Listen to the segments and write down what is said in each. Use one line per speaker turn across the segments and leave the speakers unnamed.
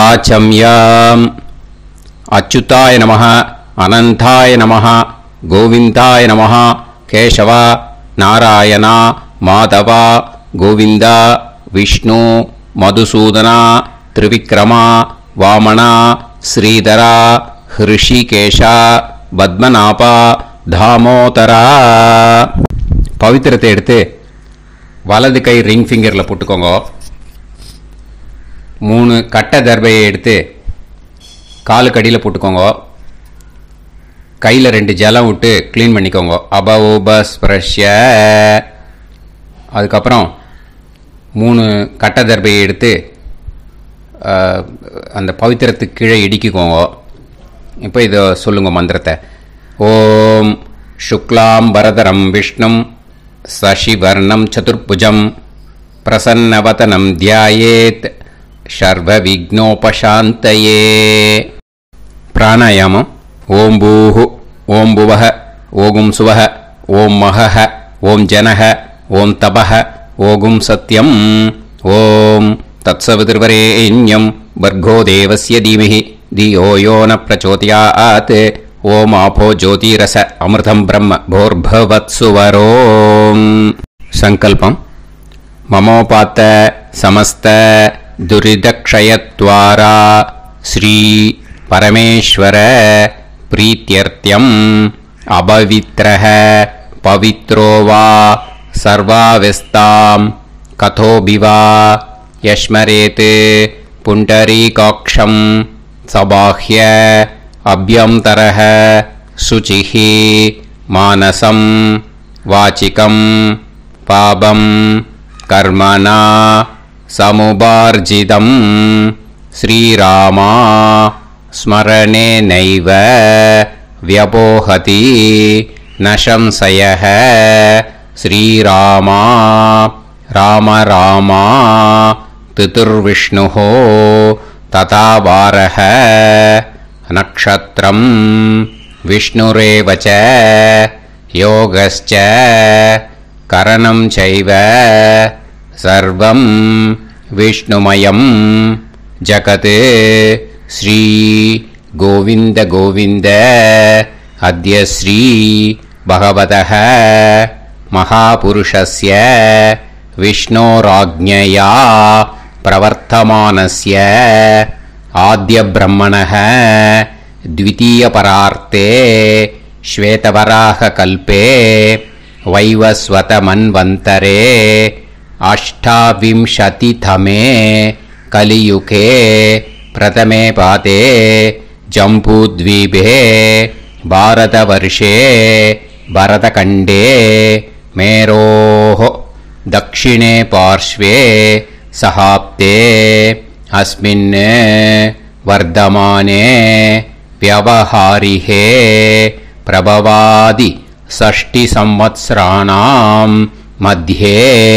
आचम्याम् अच्युताय नमः अनंताय नमः गोविंदाय नमः केशव नारायण माधव गोविंद विष्णु मधुसूदन त्रिविक्रम वामन श्रीधर ऋषिकेश पद्मनाभ दामोदर पवित्रத்தை எடுத்து வலது கை ரிங் ஃபிங்கரில் போட்டுக்கோங்க. 3 கட்டை தர்பையை எடுத்து காலுக்கடியில் போட்டுக்கோங்க. கையில் 2 ஜலம் விட்டு க்ளீன் பண்ணிக்கோங்க. அபஓபஸ்பிரஷ்ய. அதுக்கப்புறம் 3 கட்டை தர்பையை எடுத்து அந்த பவித்திரத்துக்கு கீழே இடிக்கிக்கோங்க. இப்போ இதை சொல்லுங்க மந்திரத்தை. ஓம் சுக்லாம் பரதரம் விஷ்ணும் சசிவர்ணம் சதுர்புஜம் பிரசன்னவதனம் தியாயேத் சர்வ விக்னோபசாந்தயே. பிராணாயாமம். ஓம் பூஹு ஓம் புவஹ ஓகும் சுவஹ ஓம் மஹஹ ஓம் ஜனஹ ஓம் தபஹ ஓகும் சத்யம் ஓம் தத்சவிதுர்வரேண்யம் வர்கோ தேவஸ்ய தீமஹி தியோ யோ ந பிரச்சோதயாத் ओम आपो ज्योतिरस अमृतं ब्रह्म भोर्भवत्सुवरों. संकल्पम. ममोपात समस्त दुरिदक्षयत्वारा श्री परमेश्वर प्रीत्यर्थ्यम् अपवित्रः पवित्रो वा सर्वावस्थां कथोभिवा यस्मरेत् पुण्डरीकाक्षं सबाह्य अभ्यंतरः शुचिः मानसं वाचिकं पापं कर्मणा समुपार्जितं श्रीरामा स्मरणेनैव व्यपोहति न संशयः. श्रीरामा राम रामा तिथिर्विष्णुः तथा वारः नक्षत्रं विष्णुरेव च योगश्च करणं चैव सर्वं विष्णुमयं जगत्. श्री गोविंद गोविंद अद्य श्री भगवतः महापुरुषस्य विष्णोराज्ञया प्रवर्तमानस्य आद्य ब्रह्मणः द्वितीय परार्थे श्वेतवराह कल्पे वैवस्वत मन्वन्तरे अष्टाविंशतितमे कलियुगे प्रथमे पादे जम्बूद्वीपे भारतवर्षे भरतखण्डे मेरोः दक्षिणे पार्श्वे सहाब्दे अस्मिन् वर्धमाने व्यवहारिहे प्रभवादि 6 संवत्सराणां मध्ये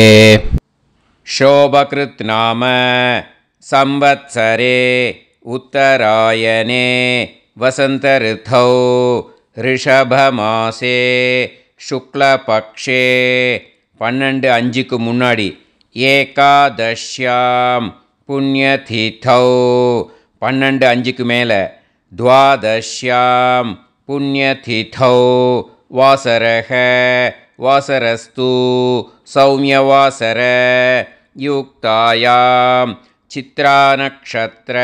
शोभकृत् नाम संवत्सरे उत्तरायणे वसंत ऋतौ ऋषभमासे शुक्लपक्षे 12:5க்கு முன்னாடி ஏகாதஷ்யாம் पुण्यतिथौ 12:5க்கு மேலே द्वादश्यां पुण्यतिथौ वासरः वासरस्तु सौम्यवासर युक्तायां चित्रानक्षत्र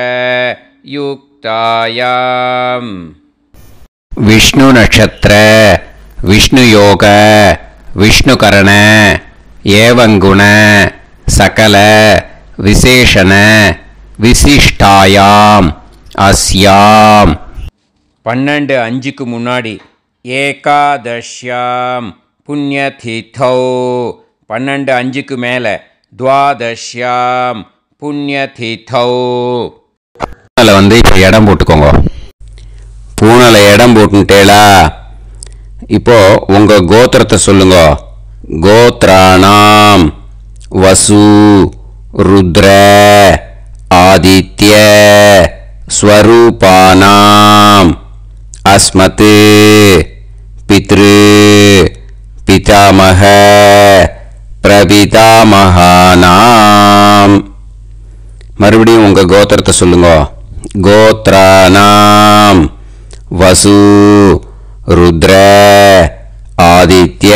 युक्तायां विष्णु नक्षत्र विष्णु योग विष्णुकरण एवं गुण सकल विशेषण विशिष्टायां अस्याम 12:5க்கு முன்னாடி ஏகாதஷ்யாம் புண்ணியதிதௌ 12:5க்கு மேலே द्वादश्याम புண்ணியதிதௌ. பூனலை இப்போ இடம் போட்டுக்கோங்க. பூனலை இடம் போட்டுட்டேளா? இப்போ உங்க கோத்திரத்தை சொல்லுங்க. கோத்ராணாம் வசு रुद्र आदित्य स्वरूपानाम् अस्मत् पितृ पितामह प्रपितामहानाम्. மறுபடியும் உங்க கோத்திரத்தை சொல்லுங்க. கோத்ராணாம் வசு ருத்ர ஆதித்ய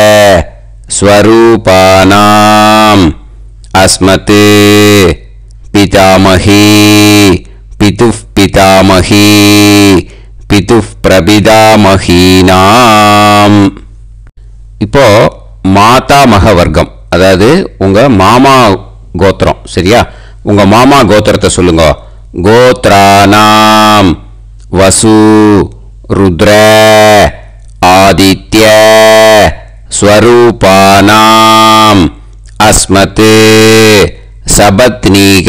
ஸ்வரூபானாம் அஸ்மத் பிதாமஹி பிதுஃப் பிதாமஹி பிதுஃப் பிரபிதாமஹீனாம். இப்போ மாதாமக வர்க்கம், அதாவது உங்க மாமா கோத்திரம். சரியா? உங்க மாமா கோத்திரத்தை சொல்லுங்க. கோத்ராணாம் வசு ருத்ர ஆதித்ய ஸ்வரூபானாம் அஸ்மத் சபத்னீக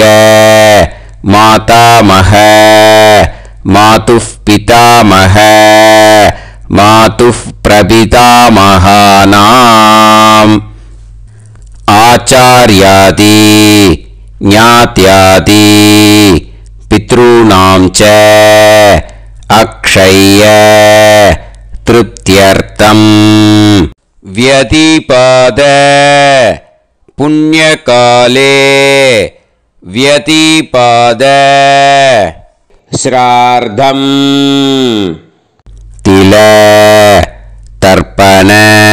மாதாமக மாதுஃப் பிதாமக மாதுஃப் பிரபிதாமகானாம். ஆச்சார்யாதி ஞாத்யாதி பித்ருணாம் ச அக்ஷய திருப்த்யர்த்தம் வ்யதிபாத புண்ணியகாலே வ்யதிபாத ஸ்ரார்த்தம் தில தர்ப்பண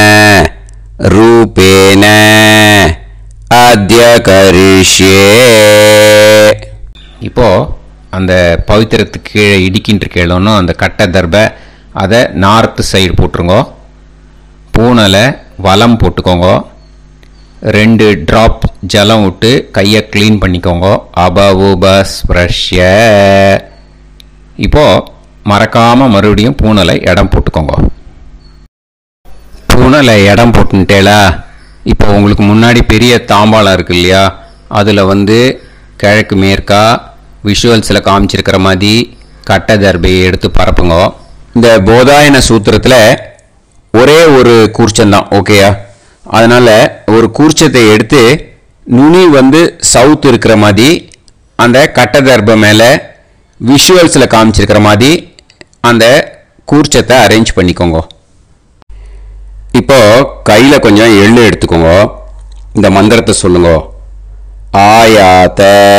ரூபேன அத்ய கரிஷ்யே. இப்போ அந்த பவித்திரத்துக்கு கீழே இடிக்கின்ற கேளோன்னு அந்த கட்டை தர்ப அதை நார்த்து சைடு போட்டுருங்கோ. பூனலை வலம் போட்டுக்கோங்க. 2 ட்ராப் ஜலம் விட்டு கையை க்ளீன் பண்ணிக்கோங்க. அபவுபஸ்ப்ரஷ்ய. இப்போ மறக்காம மறுபடியும் பூனலை இடம் போட்டுக்கோங்க. பூனலை இடம் போட்டுட்டேலா? இப்போ உங்களுக்கு முன்னாடி பெரிய தாம்பாளம் இருக்கு இல்லையா, அதில் கிழக்கு மேற்கா விஷுவல்ஸில் காமிச்சிருக்கிற மாதிரி கட்டை தர்பையை எடுத்து பரப்புங்க. இந்த போதாயன சூத்திரத்தில் ஒரே ஒரு கூர்ச்சந்தான், ஓகேயா? அதனால் ஒரு கூர்ச்சத்தை எடுத்து நுனி சவுத் இருக்கிற மாதிரி அந்த கட்டை தர்பை மேலே விஷுவல்ஸில் காமிச்சிருக்கிற மாதிரி அந்த கூர்ச்சத்தை அரேஞ்ச் பண்ணிக்கோங்க. இப்போ கையில் கொஞ்சம் எள்ளு எடுத்துக்கோங்க. இந்த மந்திரத்தை சொல்லுங்க. ஆயாத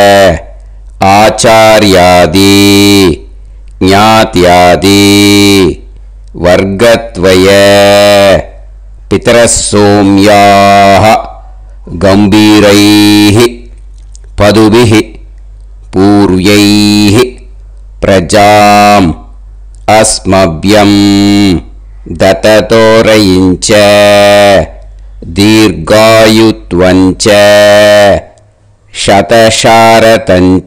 ஆச்சார்யாதி ஞாத்யாதி வர்க்கத்வய பிதரசோம்யாஹ கம்பீரைஹி பதுபிஹி பூர்வைஹி பிரஜாம் அஸ்மப்யம் தததோரயிஞ்ச தீர்காயுத்வஞ்ச சதசாரதஞ்ச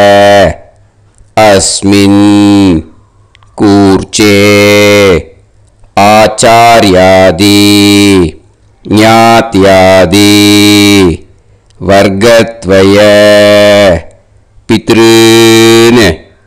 அஸ்மின் கூர்ச்சே ஆச்சார்யாதி ஞாத்யாதி வர்க்கத்வய பித்ருன்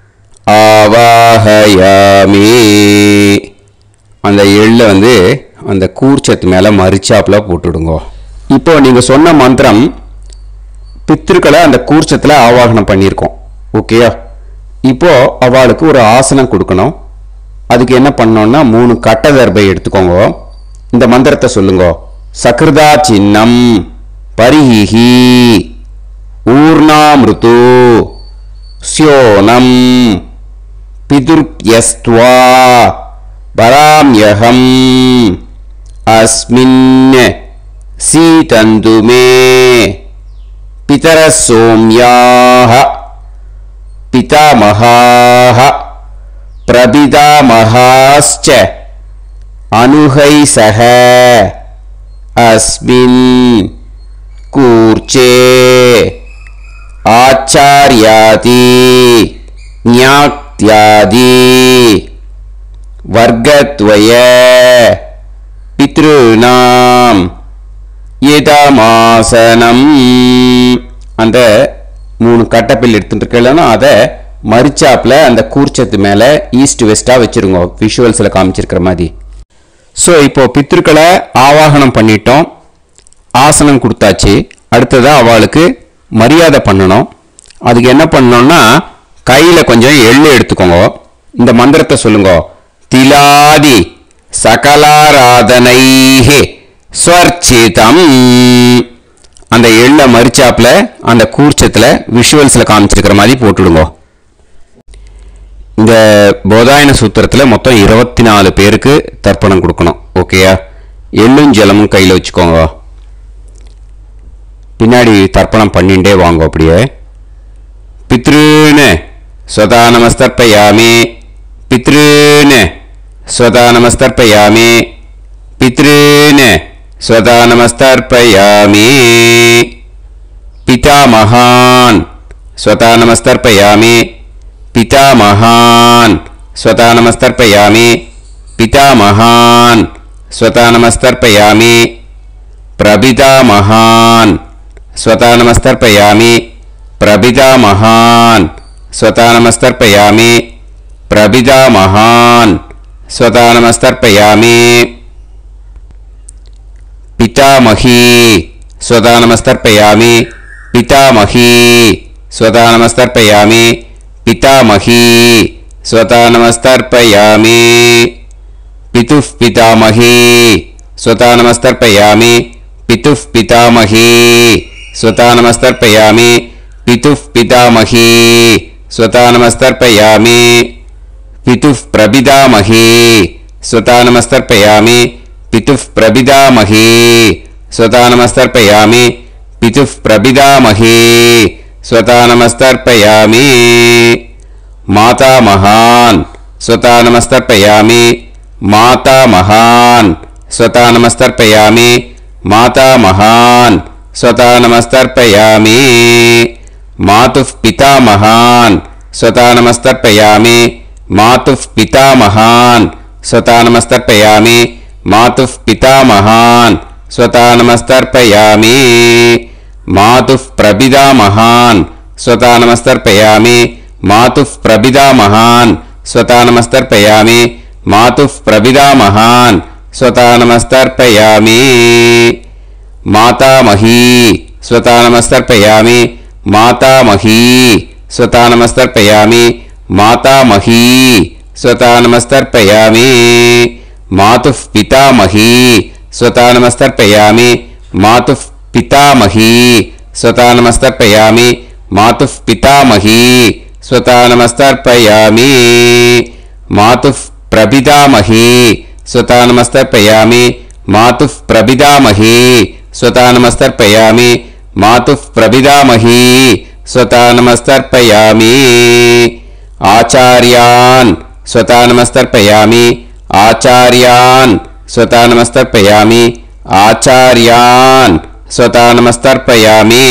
ஆவாஹயாமி. அந்த எள்ளை அந்த கூர்ச்சத்து மேலே மரிச்சாப்பில் போட்டுடுங்க. இப்போ நீங்கள் சொன்ன மந்திரம் பித்ருக்களை அந்த கூர்ச்சத்தில் ஆவாகனம் பண்ணியிருக்கோம், ஓகேயா? இப்போ அவளுக்கு ஒரு ஆசனம் கொடுக்கணும். அதுக்கு என்ன பண்ணோம்னா 3 கட்டை தர்பை எடுத்துக்கோங்க. இந்த மந்திரத்தை சொல்லுங்க. சக்ருதா சின்னம் பரிஹி ஊர்ணாமிருத்து ஸ்யோனம் பிதுர்யஸ்த்வா பராம்யகம் அஸ்மின் சீதந்து மே பிதரசோம்யாஹ பிதாமஹாஹ பிரபிதாமஹாஸ்ச அனுஹைசஹ அஸ்மின் கூர்ச்சே ஆச்சார்யாதி ஞாத்யாதி வர்க்கத்வய பித்ருணாம் இதமாசனம். அந்த 3 கட்டப்பில் எடுத்துட்டு இருக்கலன்னா அதை மரிச்சாப்பில் அந்த கூர்ச்சத்து மேலே ஈஸ்ட் வெஸ்ட்டாக வச்சுருங்க, விஷுவல்ஸில் காமிச்சிருக்கிற மாதிரி. ஸோ இப்போ பித்ருக்களை ஆவாகனம் பண்ணிட்டோம், ஆசனம் கொடுத்தாச்சு. அடுத்ததாக அவளுக்கு மரியாதை பண்ணணும். அதுக்கு என்ன பண்ணணும்னா கையில் கொஞ்சம் எள்ளு எடுத்துக்கோங்க. இந்த மந்திரத்தை சொல்லுங்க. திலாதி சகலாராதனைஹே ஸ்வர்ச்சிதம். அந்த எள்ளை மரிச்சாப்பில் அந்த கூர்ச்சத்தில் விஷுவல்ஸில் காமிச்சிருக்கிற மாதிரி போட்டுடுங்க. இந்த போதாயன சூத்திரத்தில் மொத்தம் 24 பேருக்கு தர்ப்பணம் கொடுக்கணும். ஓகேயா? எள்ளும் ஜலமும் கையில் வச்சுக்கோங்க. பின்னாடி தர்ப்பணம் பண்ணிண்டே வாங்க. அப்படியே பித்ருன்னு ஸ்வதா நமஸ்தர்ப்பயாமி, பித்ருன்னு ஸ்வதா நமஸ்தர்ப்பயாமி, பித்ருன்னு ஸ்வதா நமஸ்தர்ப்பயாமி, पितामहान् स्वता नमस्तर्पयामि, पितामहान् स्वता नमस्तर्पयामि, पितामहान् स्वता नमस्तर्पयामि, प्रपितामहान् स्वता नमस्तर्पयामि, प्रपितामहान् स्वता नमस्तर्पयामि, प्रपितामहान् स्वता नमस्तर्पयामि, पितामही स्वता नमस्तर्पयामि, पितामही स्वता नमस्तर्पयामि, पितामही स्वता नमस्तर्पयामि, पितुः पितामही स्वता नमस्तर्पयामि, पितुः पितामही स्वता नमस्तर्पयामि, पितुः पितामही स्वता नमस्तर्पयामि, पितुः प्रपितामही स्वता नमस्तर्पयामि, पितुः प्रपितामही स्वता नमस्तर्पयामि, पितुः प्रपितामही स्वता नमस्तर्पयामि, मातामहान् स्वता नमस्तर्पयामि, मातामहान् स्वता नमस्तर्पयामि, मातामहान् स्वता नमस्तर्पयामि, मातुः पितामहान् स्वता नमस्तर्पयामि, मातुः पितामहान् स्वता नमस्तर्पयामि, मातुः पितामहान् स्वता नमस्तर्पयामि, मातुः प्रपितामहान् स्वता नमस्तर्पयामि, मातुः प्रपितामहान् स्वता नमस्तर्पयामि, मातुः प्रपितामहान् स्वता नमस्तर्पयामि, मातामही स्वता नमस्तर्पयामि, मातामही स्वता नमस्तर्पयामि, मातामही स्वता नमस्तर्पयामि, मातुः पितामही स्वता नमस्तर्पयामि, मातुः पितामही स्वता नमस्तर्पयामि, मातुः पितामही स्वता नमस्तर्पयामि, मातुः प्रपितामही स्वता नमस्तर्पयामि, मातुः प्रपितामही स्वता नमस्तर्पयामि, मातुः प्रपितामही स्वता नमस्तर्पयामि, आचार्यान् स्वता नमस्तर्पयामि, आचार्यान् स्वता नमस्तर्पयामि, आचार्यान् स्वता नमस्तर्पयामि,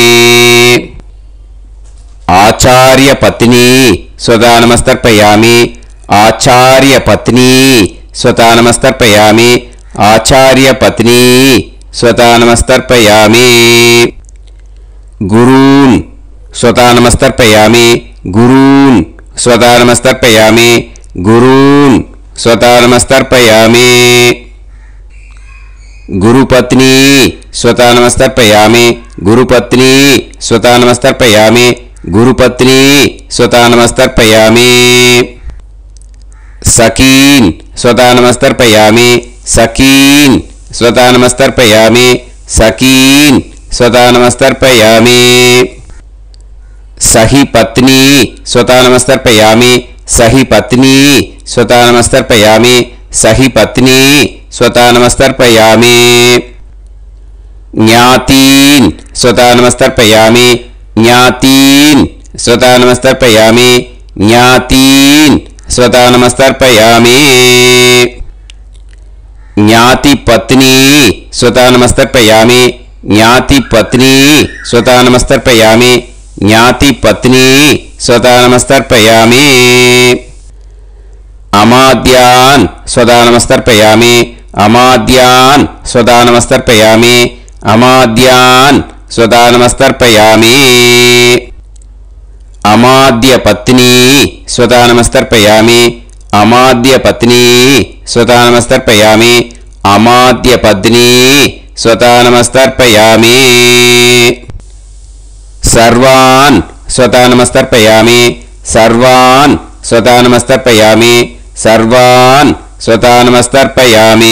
आचार्यपत्नी स्वता नमस्तर्पयामि, आचार्यपत्नी स्वता नमस्तर्पयामि, आचार्यपत्नी स्वता नमस्तर्पयामि, गुरून् स्वता नमस्तर्पयामि, गुरून् स्वता नमस्तर्पयामि, गुरून् स्वता नमस्तर्पयामि, गुरुपत्नी स्वता नमस्तर्पयामि, गुरुपत्नी स्वता नमस्तर्पयामि, गुरुपत्नी स्वता नमस्तर्पयामि, सखीन् स्वता नमस्तर्पयामि, सखीन् स्वता नमस्तर्पयामि, सखीन् स्वता नमस्तर्पयामि, सही पत्नी स्वता नमस्तर्पयामि, सही पत्नी स्वता नमस्तर्पयामि, सही पत्नी स्वता नमस्तर्पयामि, ज्ञातीन् स्वता नमस्तर्पयामि, ज्ञातीन् स्वता नमस्तर्पयामि, ज्ञातीन् स्वता नमस्तर्पयामि, ज्ञातिपत्नी स्वता नमस्तर्पयामि, ज्ञातिपत्नी स्वता नमस्तर्पयामि, ज्ञातिपत्नी स्वता नमस्तर्पयामि, अमाद्यान् स्वता नमस्तर्पयामि, अमाद्यान् स्वता नमस्तर्पयामि, अमाद्यान् स्वता नमस्तर्पयामि, अमाद्यपत्नी स्वता नमस्तर्पयामि, अमाद्यपत्नी स्वता नमस्तर्पयामि, अमाद्यपत्नी स्वता नमस्तर्पयामि, सर्वान् स्वता नमस्तर्पयामि, सर्वान् स्वता नमस्तर्पयामि, सर्वान् स्वता नमस्तर्पयामि,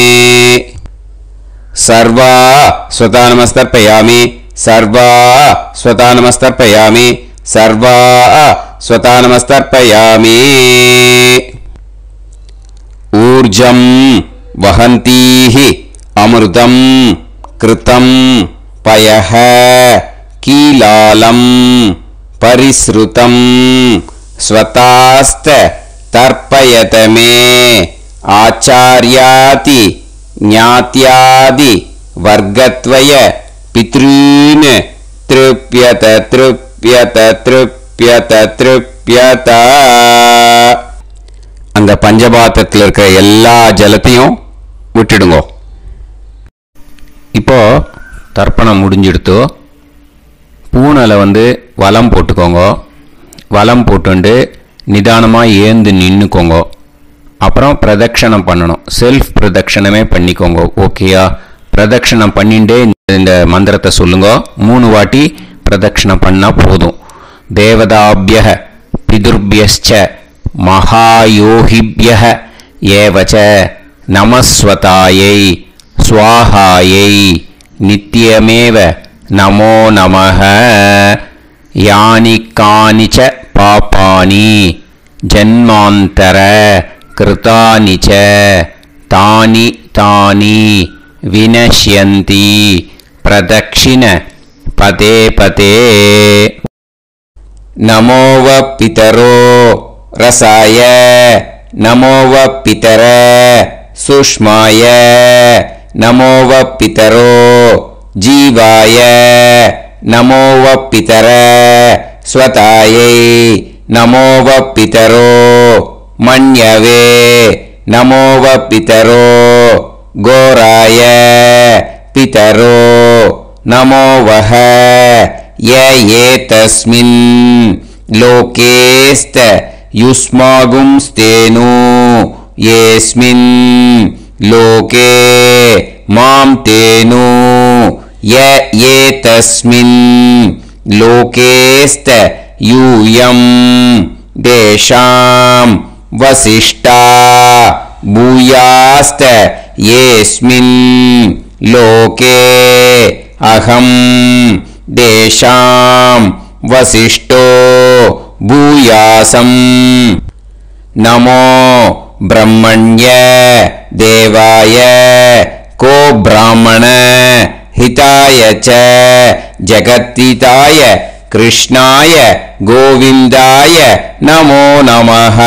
सर्वा स्वता नमस्तर्पयामि, सर्वा स्वता नमस्तर्पयामि, सर्वा स्वतानमस्तर्पयामि। ऊर्जं वहन्तीः अमृतं कृतं पयः कीलालं परिसृतं स्वतास्त तर्पयत मे आचार्याति ज्ञात्यादि वर्गत्वय पितॄन् तृप्यत तृप्यत तृप्यत तृप्यत. அந்த பஞ்சபாத்திரத்தில் இருக்கிற எல்லா ஜலத்தையும் விட்டுடுங்க. இப்போ தர்ப்பணம் முடிஞ்சிடுத்து. பூனலை வலம் போட்டுக்கோங்க. வலம் போட்டுண்டு நிதானமாக ஏந்து நின்றுக்கோங்க. அப்புறம் பிரதட்சணம் பண்ணணும். செல்ஃப் பிரதட்சணமே பண்ணிக்கோங்க. ஓகேயா? பிரதட்சணம் பண்ணிண்டே இந்த மந்திரத்தை சொல்லுங்க. 3 வாட்டி பிரதட்சணம் பண்ணால் போதும். தேவதாபியः பிதுர்பியஸ்ச மகாயோகிபியः ஏவச நமஸ்வதாயை ஸ்வாஹாயை நித்யமேவ நமோ நமः. யானி கானிச்ச பாபானி ஜன்மாந்தர கிருதானி ச தானி தானி வினஷ்யந்தி பிரதக்ஷிண பதே பதே. நமோ வ பிதரோ ரசாய நமோ வ பிதர சுஷ்மாய நமோ வ பிதரோ ஜீவாய நமோ வ பிதர ஸ்வதாயை நமோ வ பிதரோ மன்யவே நமோ வ பிதரோ கோராய பிதரோ நமோ வஹ ய ஏதஸ்மின் லோகேஸ்த யுஸ்மாகும்ஸ்தேனு ஏஸ்மின் லோகே மாம் தேனு ய ஏதஸ்மின் லோகேஸ்த யூயம் தேஷாம் வசிஷ்டா பூயாஸ்த ஏஸ்மின் லோகே அகம் தேஷாம் வசிஷ்டோ பூயாசம். நமோ பிரம்மண்ய தேவாய கோ பிராமண ஹிதாய ச ஜகத்ஹிதாய கிருஷ்ணாய கோவிந்தாய நமோ நமः.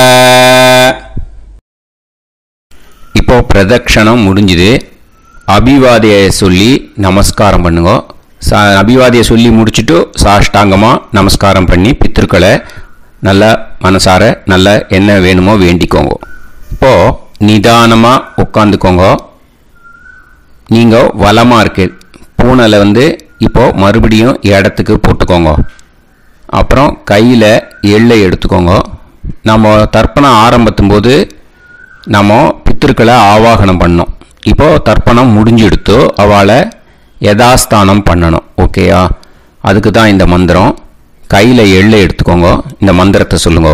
இப்போ பிரதட்சணம் முடிஞ்சுது. அபிவாதியை சொல்லி நமஸ்காரம் பண்ணுங்க. அபிவாதியை சொல்லி முடிச்சுட்டு சாஷ்டாங்கமாக நமஸ்காரம் பண்ணி பித்திருக்களை நல்லா மனசார நல்லா என்ன வேணுமோ வேண்டிக்கோங்க. இப்போது நிதானமாக உட்காந்துக்கோங்க. நீங்கள் வலமாக இருக்கு பூனலை இப்போது மறுபடியும் இடத்துக்கு போட்டுக்கோங்க. அப்புறம் கையில் எள்ளை எடுத்துக்கோங்க. நம்ம தர்ப்பணம் ஆரம்பித்தும் போது நம்ம பித்திருக்களை ஆவாகனம் பண்ணோம். இப்போது தர்ப்பணம் முடிஞ்செடுத்து அவளை யதாஸ்தானம் பண்ணணும். ஓகேயா? அதுக்கு தான் இந்த மந்திரம். கையில் எள்ளை எடுத்துக்கோங்க. இந்த மந்திரத்தை சொல்லுங்க.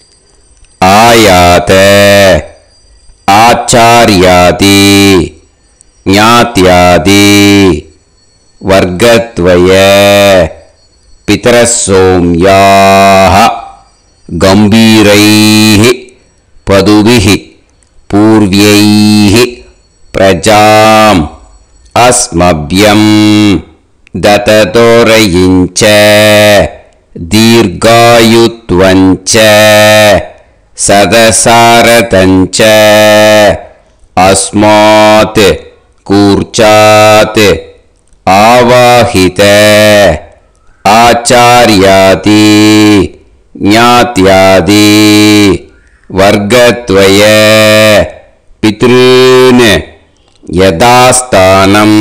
ஆயாத ஆச்சாரியாதி ஞாத்யாதி வர்க்கத்வய பிதரசோம்யாஹ கம்பீரைஹி பதுபிஹி பூர்வ்யைஹி பிரஜாம் அஸ்மப்யம் தததோரயிஞ்ச தீர்காயுத்வஞ்ச சதசாரதஞ்ச அஸ்மாத் கூர்ச்சாத் ஆவாஹித ஆச்சார்யாதி ஞாத்யாதி வர்க்கத்வய பித்ருன் யதாஸ்தானம்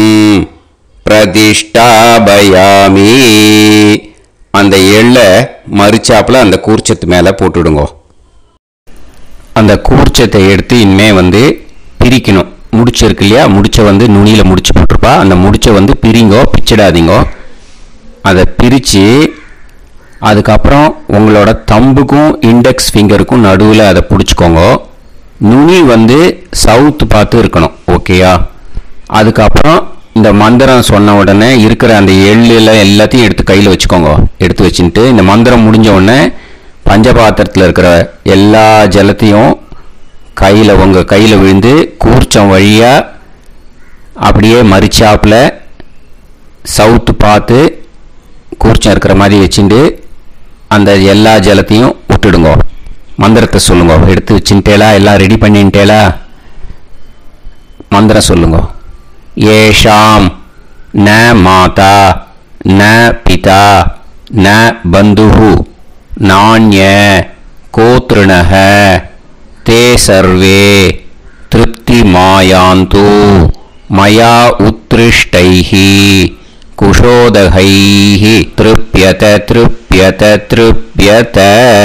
பிரதிஷ்டாபயாமி. அந்த எள்ளை மறிச்சாப்புல அந்த கூர்ச்சத்து மேலே போட்டுடுங்க. அந்த கூர்ச்சத்தை எடுத்து இனிமே பிரிக்கணும். முடிச்சு இருக்கு இல்லையா? முடிச்சை நுனியில் முடிச்சு போட்டிருப்பா. அந்த முடிச்சை பிரிங்கோ, பிச்சிடாதீங்கோ. அதை பிரித்து அதுக்கப்புறம் உங்களோட தம்புக்கும் இண்டெக்ஸ் ஃபிங்கருக்கும் நடுவில் அதை பிடிச்சிக்கோங்க. நுனி சவுத்து பார்த்து இருக்கணும். ஓகேயா? அதுக்கப்புறம் இந்த மந்திரம் சொன்ன உடனே இருக்கிற அந்த எள்ளில் எல்லாத்தையும் எடுத்து கையில் வச்சுக்கோங்க. எடுத்து வச்சுட்டு இந்த மந்திரம் முடிஞ்ச உடனே பஞ்சபாத்திரத்தில் இருக்கிற எல்லா ஜலத்தையும் உங்கள் கையில் விழுந்து கூர்ச்சம் வழியாக அப்படியே மறிச்சாப்பில் சவுத்து பார்த்து கூர்ச்சம் இருக்கிற மாதிரி வச்சுட்டு அந்த எல்லா ஜலத்தையும் விட்டுடுங்க. மந்திரத்தை சொல்லுங்க. எடுத்து வச்சுட்டேலா? எல்லாம் ரெடி பண்ணிட்டேலா? மந்திரம் சொல்லுங்க. ஏஷாம் ந மாதா ந பிதா ந பந்துஹு நாண்ய கோத்ருணஹ தே சர்வே திருப்தி மாயாந்து மயா உத்ருஷ்டைஹி குஷோதகைஹி திருப்யத திருப்யத திருப்யத.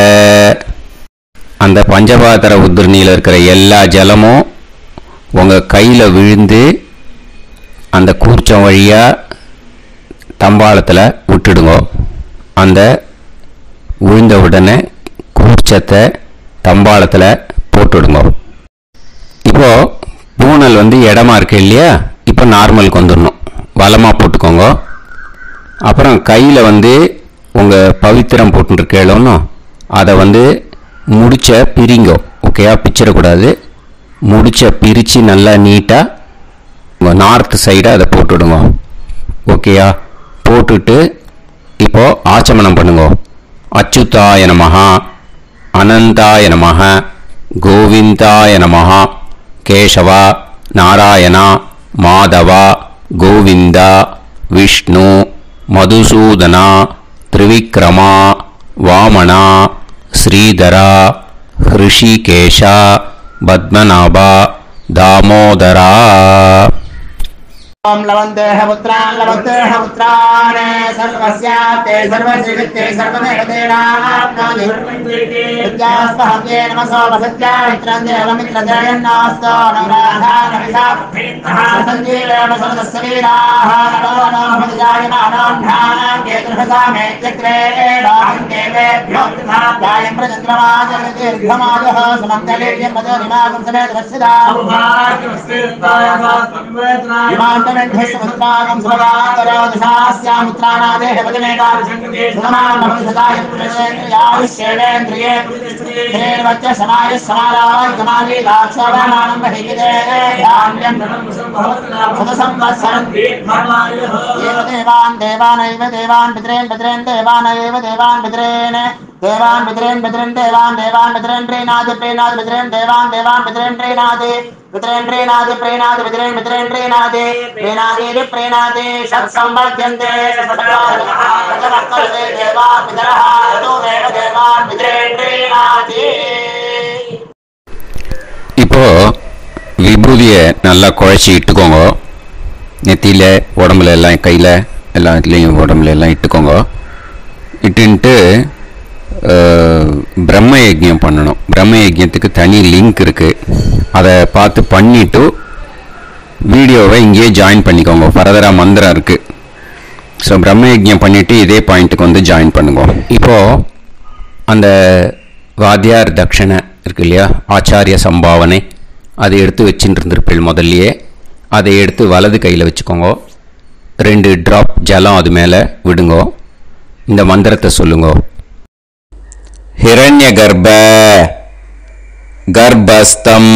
அந்த பஞ்சபாத்திர உதிரணியில் இருக்கிற எல்லா ஜலமும் உங்கள் கையில் விழுந்து அந்த கூர்ச்சம் வழியாக தம்பாளத்தில் விட்டுடுங்க. அந்த விழுந்த உடனே கூர்ச்சத்தை தம்பாளத்தில் போட்டுடுங்க. இப்போது பூனல் இடமா இருக்கு இல்லையா? இப்போ நார்மலுக்கு வந்துடணும். வலமாக போட்டுக்கோங்க. அப்புறம் கையில் உங்கள் பவித்திரம் போட்டுருக்கேளோன்னு அதை முடிச்ச பிரிங்கோ. ஓகேயா? பிச்சிடக்கூடாது. முடிச்ச பிரித்து நல்லா நீட்டாக நார்த் சைடாக அதை போட்டுவிடுங்க. ஓகேயா? போட்டுட்டு இப்போது ஆச்சமனம் பண்ணுங்க. அச்சுதாய நமஹ அனந்தாய நமஹ கோவிந்தாய நமஹ கேசவா நாராயணா மாதவா கோவிந்தா விஷ்ணு மதுசூதனா திரிவிக்ரமா வாமனா ஸ்ரீதரா ஹிருஷிகேஷா பத்மநாபா தாமோதரா.
ओम लवन्तेह पुत्रान् सर्वस्याते सर्वश्रीवित्ते सर्वदेवतेनाप्नोति विद्यास्पहव्ये नमसो वसत्या मित्रं देवमित्रजयन्नास्तो नवराधानविषाः सञ्जीवेम सर्वस्वीराः नमो नमः जायमानां केतुर्हसामे चक्रे देवेभ्यो जायं प्रचन्द्रमाजगदीर्घमाजः समन्तलेयं मदोनिमागं समेत वत्सदा इमान्तमेध्यस्वमुत्रागं सुभगान्तरादशास्यामुत्रानादेह वदनेकाविशङ्कते सुधमानमभिषदाय पुरुषेन्द्रियाविश्येवेन्द्रिये धेर्वच्च समायः समाराय कमाली दाक्षाभामानं महिगिदे धान्यं सदसंवत्सरं एव देवान् देवान् पितरेन् देवानैव देवान् पितरेन् देवान् पितरेन् देवान् पितरेन् प्रीणाति पितरेन् देवान् पितरेन् प्रीणाति पितरेन् प्रीणाति षट्संवर्ध्यन्ते देवान् पितरः ऋतुमेव देवान् पितरेन् प्रीणाति.
இப்போ விபூதியை நல்லா குழைச்சி இட்டுக்கோங்க. நெத்தியில் உடம்புல எல்லாம் கையில் எல்லா இடத்துலையும் உடம்புல எல்லாம் இட்டுக்கோங்க. இட்டுன்ட்டு பிரம்ம யஜ்யம் பண்ணணும். பிரம்ம யஜ்யத்துக்கு தனி லிங்க் இருக்குது. அதை பார்த்து பண்ணிவிட்டு வீடியோவை இங்கேயே ஜாயின் பண்ணிக்கோங்க. ஃபர்தராக மந்திரம் இருக்குது. ஸோ பிரம்ம யஜ்யம் பண்ணிவிட்டு இதே பாயிண்ட்டுக்கு ஜாயின் பண்ணுங்க. இப்போது அந்த வாத்தியார் தட்சணை இருக்கு இல்லையா, ஆச்சாரிய சம்பாவனை, அதை எடுத்து வச்சுட்டு இருந்திருப்பேன் முதல்லையே. அதை எடுத்து வலது கையில் வச்சுக்கோங்க. 2 ட்ராப் ஜலம் அது மேலே விடுங்க. இந்த மந்திரத்தை சொல்லுங்க. ஹிரண்ய கர்ப்ப கர்ப்பஸ்தம்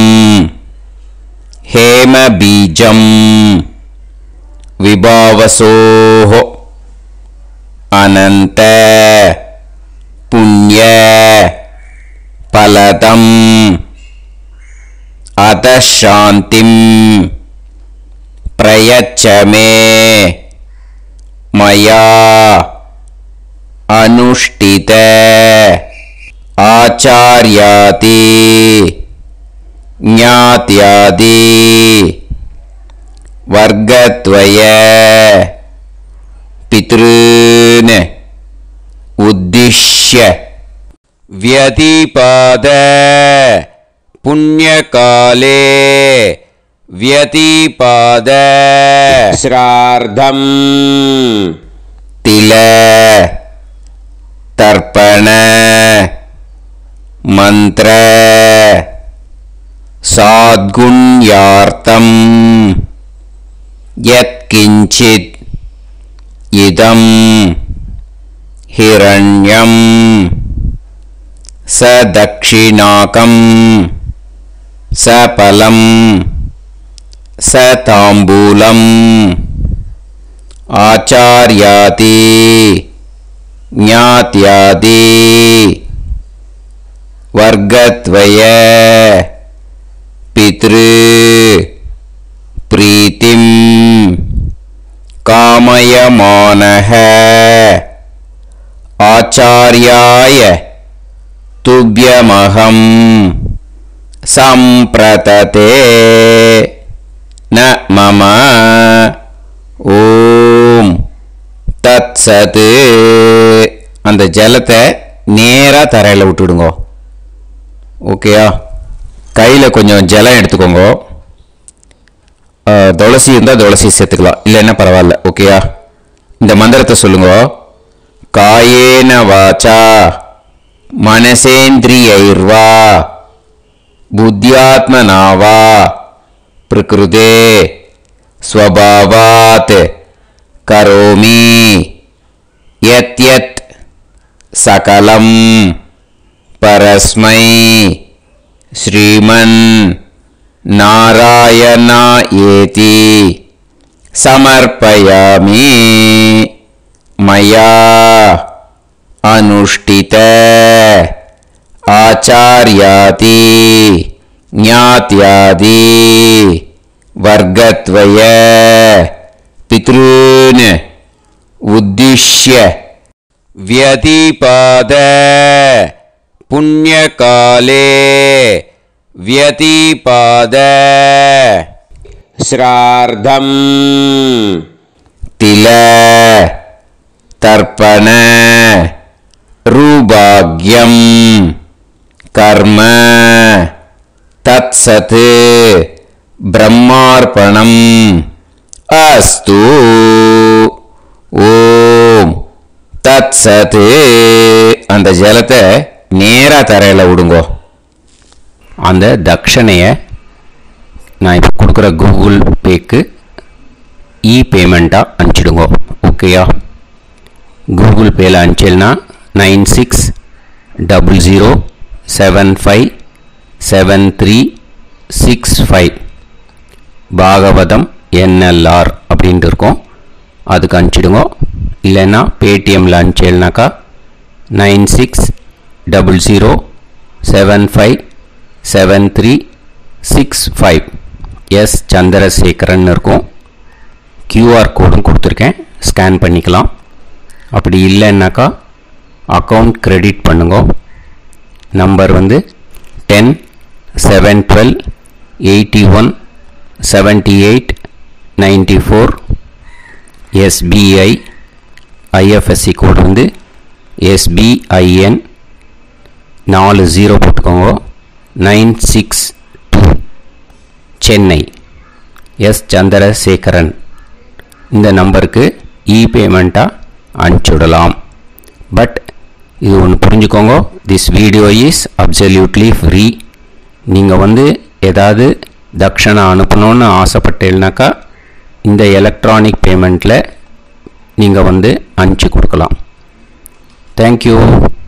ஹேம பீஜம் விபாவசோஹ அனந்த புண்ணிய பலதம் அதசாந்திம் பிரயச்ச மே மயா அனுஷ்டித ஆச்சார்யாதி ஞாத்யாதி வர்க்கத்வய பித்ருன் உத்திஷ்ய व्यतिपाद पुण्यकाले व्यतिपाद श्रार्धं तिल तर्पण मंत्र साद्गुण्यार्थं यत्किंचित् इदं हिरण्यं सदक्षिणाकं सफलं सताम्बूलम् आचार्याति ज्ञात्यादि वर्गद्वय पितृ प्रीतिं कामयमानः आचार्याय तुभ्यमहं संप्रतते न मम ओम तत्सत् அந்த ஜலத்தை நேராக தரையில் விட்டுடுங்க. ஓகேயா? கையில் கொஞ்சம் ஜலம் எடுத்துக்கோங்க. துளசி இருந்தால் துளசி சேர்த்துக்கலாம், இல்லைன்னா பரவாயில்ல. ஓகேயா? இந்த மந்திரத்தை சொல்லுங்க. காயேன வாச்சா மனசேந்திரியைர்வா புத்தியாத்மனாவா பிரகிருதே ஸ்வபாவாத் கரோமி யத் யத் சகலம் பரஸ்மை ஸ்ரீமன் நாராயணாயேதி சமர்ப்பயாமி மயா अनुष्ठित आचार्यादि ज्ञात्यादि वर्गद्वय पितॄन् उद्दिश्य व्यतिपाद पुण्यकाले व्यतिपाद श्रार्धं तिल तर्पण रूभाग्यं कर्म तत्सत् ब्रह्मार्पणम् अस्तु ओम तत्सत् அந்த ஜலத்தை நேரா தரையில் விடுங்க. அந்த தட்சணையை நான் இப்போ கொடுக்குற கூகுள் பேக்கு பேமெண்ட்டாக அனுப்பிச்சிடுங்க. ஓகேயா? கூகுள் பேயில் அனுப்பிச்சேன்னா 9600757365 பாகவதம் NLR அப்படின்ட்டு இருக்கும். அதுக்கு அனுப்பிச்சிடுங்க. இல்லைன்னா பேடிஎம்மில் அனுப்பிச்சேன்னாக்கா 9600757365 எஸ் சந்திரசேகரன் இருக்கும். QR கோடும் கொடுத்துருக்கேன், ஸ்கேன் பண்ணிக்கலாம். அப்படி இல்லைன்னாக்கா அக்கௌண்ட் கிரெடிட் பண்ணுங்க. நம்பர் வந்து 10-7-12-81-78-94 SBI. IFSC கோடு வந்து SBIN 40 போட்டுக்கோங்க. 962 சென்னை எஸ் சந்திரசேகரன். இந்த நம்பருக்கு பேமெண்ட்டாக அனுப்பிச்சுடலாம். பட் இது ஒன்று புரிஞ்சுக்கோங்க, this video is absolutely free. நீங்கள் வந்து ஏதாவது தட்சணை அனுப்பணும்னு ஆசைப்பட்டேன்னாக்கா இந்த எலக்ட்ரானிக் பேமெண்ட்டில் நீங்கள் வந்து அனுப்பிச்சி கொடுக்கலாம். தேங்க்யூ.